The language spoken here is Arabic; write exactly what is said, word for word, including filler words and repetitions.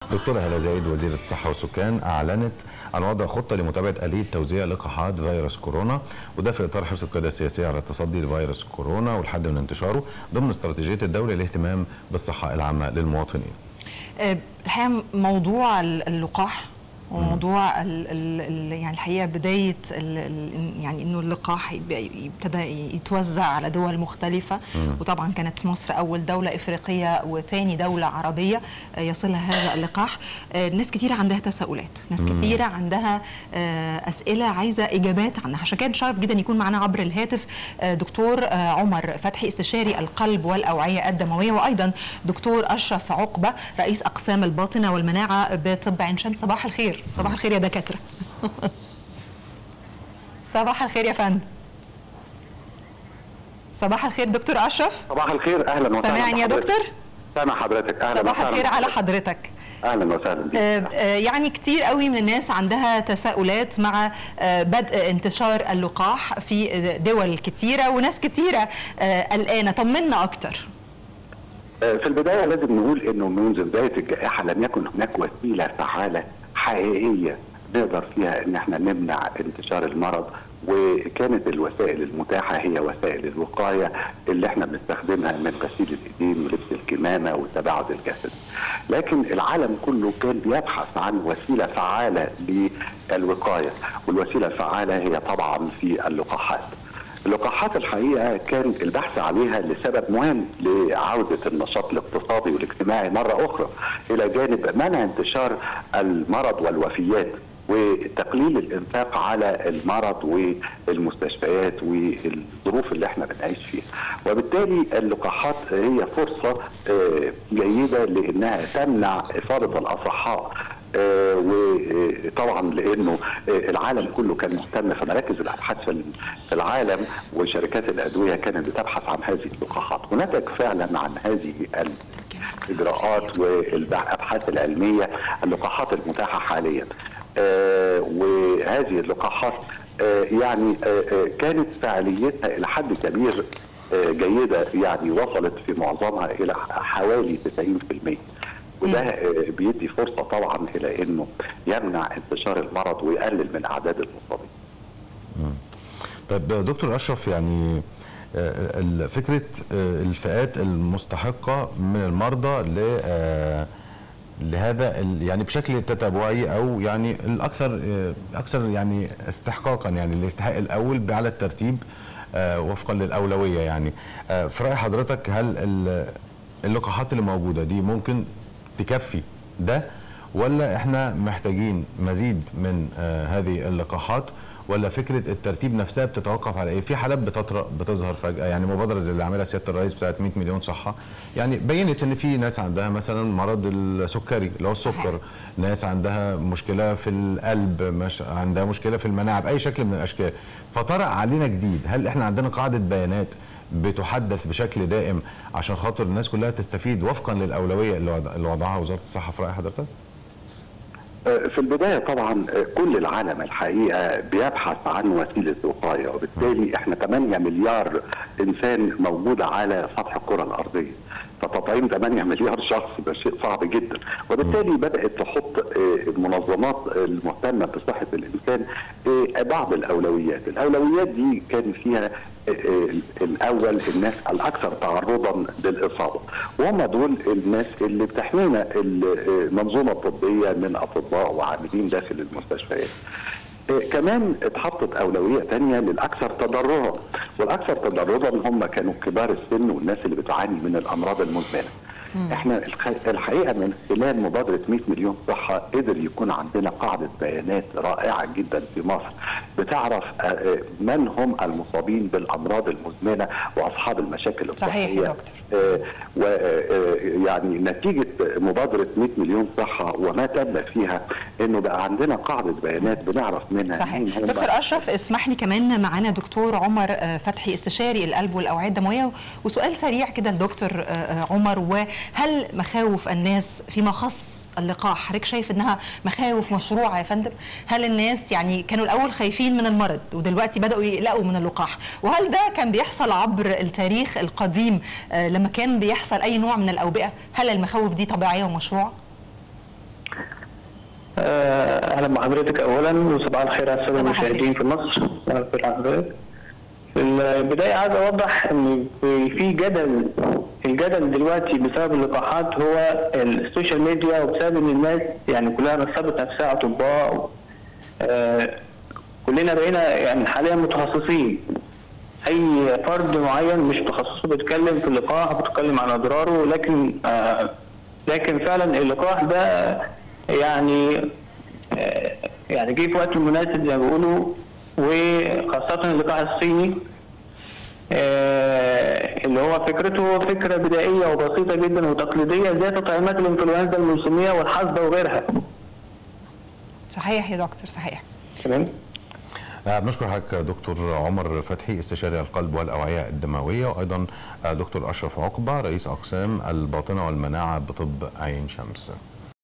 دكتورة هالة زايد وزيرة الصحة والسكان أعلنت عن وضع خطة لمتابعة آلية توزيع لقاحات فيروس كورونا، وده في إطار حرص القيادة السياسية على التصدي لفيروس كورونا والحد من انتشاره ضمن استراتيجية الدولة للاهتمام بالصحة العامة للمواطنين. الحقيقة موضوع اللقاح وموضوع ال ال يعني الحقيقه بدايه ال ال يعني انه اللقاح ابتدى يتوزع على دول مختلفه، مم. وطبعا كانت مصر اول دوله افريقيه وثاني دوله عربيه يصلها هذا اللقاح. ناس كثيره عندها تساؤلات، ناس كثيره عندها اسئله عايزه اجابات عنها، عشان كده شرف جدا يكون معنا عبر الهاتف دكتور عمر فتحي استشاري القلب والاوعيه الدمويه، وايضا دكتور اشرف عقبه رئيس اقسام الباطنه والمناعه بطب عين شمس. صباح الخير. صباح الخير يا دكاترة. صباح الخير يا فندم. صباح الخير دكتور أشرف. صباح الخير، أهلا وسهلا. سامعني يا دكتور؟ سامع حضرتك. أهلا صباح وسهلا. الخير على حضرتك. أهلا وسهلا بك. آه يعني كتير قوي من الناس عندها تساؤلات مع آه بدء انتشار اللقاح في دول كتيرة وناس كتيرة آه قلقانة، طمنا أكتر. في البداية لازم نقول انه منذ بداية الجائحة لم يكن هناك وسيلة فعالة حقيقية نقدر فيها ان احنا نمنع انتشار المرض، وكانت الوسائل المتاحة هي وسائل الوقاية اللي احنا بنستخدمها من غسيل الايدين ولبس الكمامة والتباعد الجسدي. لكن العالم كله كان بيبحث عن وسيلة فعالة للوقاية، والوسيلة الفعالة هي طبعا في اللقاحات. اللقاحات الحقيقه كان البحث عليها لسبب مهم، لعوده النشاط الاقتصادي والاجتماعي مره اخرى، الى جانب منع انتشار المرض والوفيات وتقليل الانفاق على المرض والمستشفيات والظروف اللي احنا بنعيش فيها. وبالتالي اللقاحات هي فرصه جيده لانها تمنع اصابه الاصحاء، آه وطبعا لانه آه العالم كله كان مهتم في مراكز الابحاث في العالم، وشركات الادويه كانت بتبحث عن هذه اللقاحات، ونتج فعلا عن هذه الاجراءات والابحاث العلميه اللقاحات المتاحه حاليا. آه وهذه اللقاحات آه يعني آه كانت فعاليتها الى حد كبير آه جيده، يعني وصلت في معظمها الى حوالي تسعين بالمئة، وده بيدي فرصه طبعا الى انه يمنع انتشار المرض ويقلل من اعداد المصابين. طيب دكتور اشرف، يعني فكره الفئات المستحقه من المرضى ل لهذا يعني بشكل تتابعي او يعني الاكثر اكثر يعني استحقاقا، يعني اللي يستحق الاول على الترتيب وفقا للاولويه، يعني في راي حضرتك هل اللقاحات اللي موجوده دي ممكن تكفي ده، ولا احنا محتاجين مزيد من آه هذه اللقاحات، ولا فكره الترتيب نفسها بتتوقف على ايه؟ في حالات بتطرق بتظهر فجاه، يعني مبادره زي اللي عاملها سياده الرئيس بتاعت مئة مليون صحه، يعني بينت ان في ناس عندها مثلا مرض السكري اللي هو السكر، ناس عندها مشكله في القلب، مش عندها مشكله في المناعه باي شكل من الاشكال، فطرأ علينا جديد. هل احنا عندنا قاعده بيانات بتحدث بشكل دائم عشان خاطر الناس كلها تستفيد وفقا للاولويه اللي وضعها وزاره الصحه في راي حضرتك؟ في البدايه طبعا كل العالم الحقيقه بيبحث عن وسيله وقايه، وبالتالي احنا ثمانية مليار انسان موجود على سطح الكره الارضيه، فتطعيم ثمانية مليار شخص ده شيء صعب جدا، وبالتالي بدات تحط المنظمات المهتمه بصحه الانسان بعض الاولويات. الاولويات دي كان فيها الاول الناس الاكثر تعرضا للاصابه، وهم دول الناس اللي بتحمينا المنظومه الطبيه من اطباء وعاملين داخل المستشفيات. كمان اتحطت اولويه ثانيه للاكثر تضررا، والاكثر تضررا هم كانوا كبار السن والناس اللي بتعاني من الامراض المزمنه. احنا الحقيقه من خلال مبادره مئة مليون صحه قدر يكون عندنا قاعده بيانات رائعه جدا في مصر بتعرف من هم المصابين بالامراض المزمنه واصحاب المشاكل الصحيه. صحيح يا دكتور. ويعني نتيجه مبادره مئة مليون صحه وما تم فيها انه بقى عندنا قاعده بيانات بنعرف منها. صحيح. دكتور اشرف، اسمح لي كمان معانا دكتور عمر فتحي استشاري القلب والاوعيه الدمويه، وسؤال سريع كده لدكتور عمر، وهل مخاوف الناس فيما خص اللقاح حضرتك شايف انها مخاوف مشروعه يا فندم؟ هل الناس يعني كانوا الاول خايفين من المرض ودلوقتي بداوا يقلقوا من اللقاح، وهل ده كان بيحصل عبر التاريخ القديم لما كان بيحصل اي نوع من الاوبئه؟ هل المخاوف دي طبيعيه ومشروعه؟ اهلا بحضرتك اولا، وصباح الخير على الساده المشاهدين في مصر. صباح الخير على حضرتك. في البدايه عايز اوضح ان في جدل، الجدل دلوقتي بسبب اللقاحات هو السوشيال ميديا، وبسبب ان الناس يعني كلها نصبت نفسها اطباء. آه كلنا بقينا يعني حاليا متخصصين. اي فرد معين مش تخصصه بيتكلم في اللقاح، بيتكلم عن اضراره، لكن آه لكن فعلا اللقاح ده يعني آه يعني جه في وقت مناسب زي ما بيقولوا، وخاصه اللقاح الصيني آه اللي هو فكرته فكره بدائيه وبسيطه جدا وتقليديه زي تطعيمات الانفلونزا الموسميه والحصبه وغيرها. صحيح يا دكتور، صحيح. تمام. بنشكر حضرتك دكتور عمر فتحي، استشاري القلب والاوعيه الدمويه، وايضا دكتور اشرف عقبه، رئيس اقسام الباطنه والمناعه بطب عين شمس.